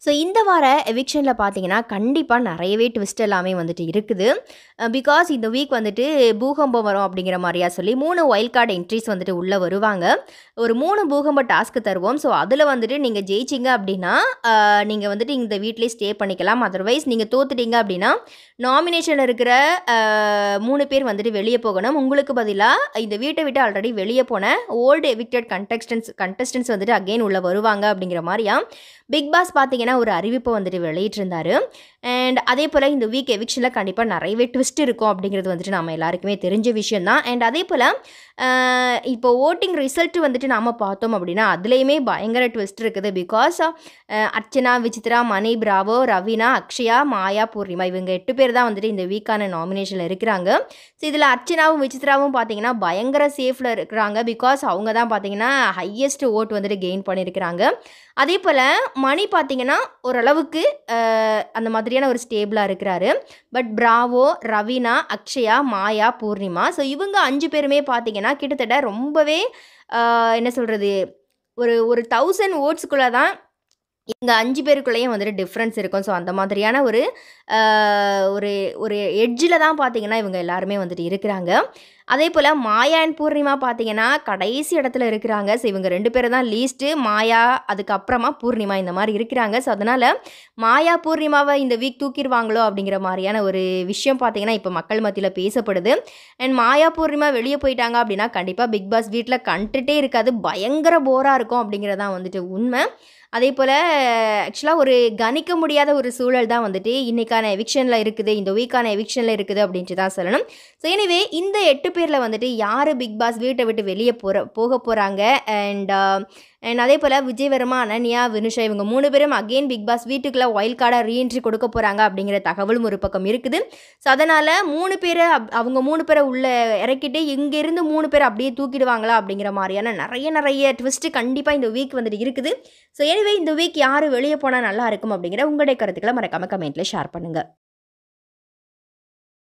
So இந்த வார எவிக்ஷனில் பார்த்தீங்கன்னா கண்டிப்பாக நிறையவே ட்விஸ்ட் எல்லாமே வந்துட்டு இருக்குது. பிகாஸ் இந்த வீக் வந்துட்டு பூகம்பம் வரும் அப்படிங்கிற மாதிரியா சொல்லி 3 வைல்ட் கார்டு என்ட்ரிஸ் வந்துட்டு உள்ளே வருவாங்க. ஒரு 3 பூகம்ப டாஸ்க்கு தருவோம். ஸோ அதில் வந்துட்டு நீங்கள் ஜெயிச்சிங்க அப்படின்னா நீங்கள் வந்துட்டு இந்த வீட்லேயே ஸ்டே பண்ணிக்கலாம். அதர்வைஸ் நீங்கள் தோத்துட்டீங்க அப்படின்னா நாமினேஷனில் இருக்கிற 3 பேர் வந்துட்டு வெளியே போகணும். உங்களுக்கு பதிலாக இந்த வீட்டை விட்டு ஆல்ரெடி வெளியே போன ஓல்டு எவிக்டட் கண்டஸ்டன்ஸ் வந்துட்டு அகெயின் உள்ளே வருவாங்க அப்படிங்கிற மாதிரியா பிக் பாஸ் பார்த்தீங்கன்னா ஒரு அறிவிப்பை வந்துட்டு வெளியிட்டிருந்தாரு. அண்ட் அதே போல் இந்த வீக் எவிக்ஷனில் கண்டிப்பாக நிறையவே ட்விஸ்ட் இருக்கும் அப்படிங்கிறது வந்துட்டு நம்ம எல்லாருக்குமே தெரிஞ்ச விஷயம் தான். அண்ட் அதே போல் இப்போ ஓட்டிங் ரிசல்ட் வந்துட்டு நாம் பார்த்தோம் அப்படின்னா அதுலேயுமே பயங்கர ட்விஸ்ட் இருக்குது. பிகாஸ் அர்ச்சனா, விசித்ரா, மணி, பிராவோ, ரவீனா, அக்ஷயா, மாயா, பூர்ணிமா இவங்க 8 பேர் தான் வந்துட்டு இந்த வீக்கான நாமினேஷனில் இருக்கிறாங்க. ஸோ இதில் அர்ச்சனாவும் விசித்ராவும் பார்த்தீங்கன்னா பயங்கர சேஃபில் இருக்கிறாங்க. பிகாஸ் அவங்க தான் பார்த்தீங்கன்னா ஹையஸ்ட் ஓட் வந்துட்டு கெயின் பண்ணியிருக்கிறாங்க. அதே போல் மணி பார்த்தீங்கன்னா ஓரளவுக்கு அந்த மாதிரியான ஒரு ஸ்டேபிளாக இருக்கிறாரு. பட் பிராவோ, ரவீனா, அக்ஷயா, மாயா, பூர்ணிமா ஸோ இவங்க 5 பேருமே பார்த்தீங்கன்னா கிட்டத்தட்ட ரொம்பவே என்ன சொல்கிறது ஒரு 1000 ஓட்ஸுக்குள்ளே தான் இங்கே 5 பேருக்குள்ளேயும் வந்துட்டு டிஃப்ரென்ஸ் இருக்கும். ஸோ அந்த மாதிரியான ஒரு ஒரு எட்ஜில் தான் பார்த்தீங்கன்னா இவங்க எல்லாருமே வந்துட்டு இருக்கிறாங்க. அதே போல் மாயா அண்ட் பூர்ணிமா பார்த்தீங்கன்னா கடைசி இடத்துல இருக்கிறாங்க. ஸோ இவங்க 2 பேரும் தான் லீஸ்ட்டு. மாயா அதுக்கப்புறமா பூர்ணிமா இந்த மாதிரி இருக்கிறாங்க. ஸோ அதனால் மாயா பூர்ணிமாவை இந்த வீக் தூக்கிடுவாங்களோ அப்படிங்கிற மாதிரியான ஒரு விஷயம் பார்த்தீங்கன்னா இப்போ மக்கள் மத்தியில் பேசப்படுது. அண்ட் மாயா பூர்ணிமா வெளியே போயிட்டாங்க அப்படின்னா கண்டிப்பாக பிக் பாஸ் வீட்டில் கண்டுட்டே இருக்காது, பயங்கர போராக இருக்கும் அப்படிங்கிறதான் வந்துட்டு உண்மை. அதே போல் ஆக்சுவலாக ஒரு கணிக்க முடியாத ஒரு சூழல் தான் வந்துட்டு இன்றைக்கான எவிக்ஷனில் இருக்குது, இந்த வீக்கான எவிக்ஷனில் இருக்குது அப்படின்ட்டு தான் சொல்லணும். ஸோ எனிவே இந்த 8 பேரில் வந்துட்டு யார் பிக் பாஸ் வீட்டை விட்டு வெளியே போக போகிறாங்க அண்ட் அதே போல் விஜயவர்மா, அனன்யா, வினுஷா இவங்க 3 பேரும் அகெயின் பிக் பாஸ் வீட்டுக்குள்ளே வைல்ட் கார்டாக ரீஎன்ட்ரி கொடுக்க போகிறாங்க அப்படிங்கிற தகவலும் ஒரு பக்கம் இருக்குது. ஸோ அதனால் 3 பேரை அவங்க 3 பேரை உள்ளே இறக்கிட்டு இங்கேருந்து 3 பேரை அப்படியே தூக்கிடுவாங்களா அப்படிங்கிற மாதிரியான நிறைய ட்விஸ்ட்டு கண்டிப்பாக இந்த வீக் வந்துட்டு இருக்குது. ஸோ எனிவே இந்த வீக் யார் வெளியே போனால் நல்லா இருக்கும் அப்படிங்கிற உங்களுடைய கருத்துக்களை மறக்காமல் கமெண்ட்டில் ஷேர் பண்ணுங்கள்.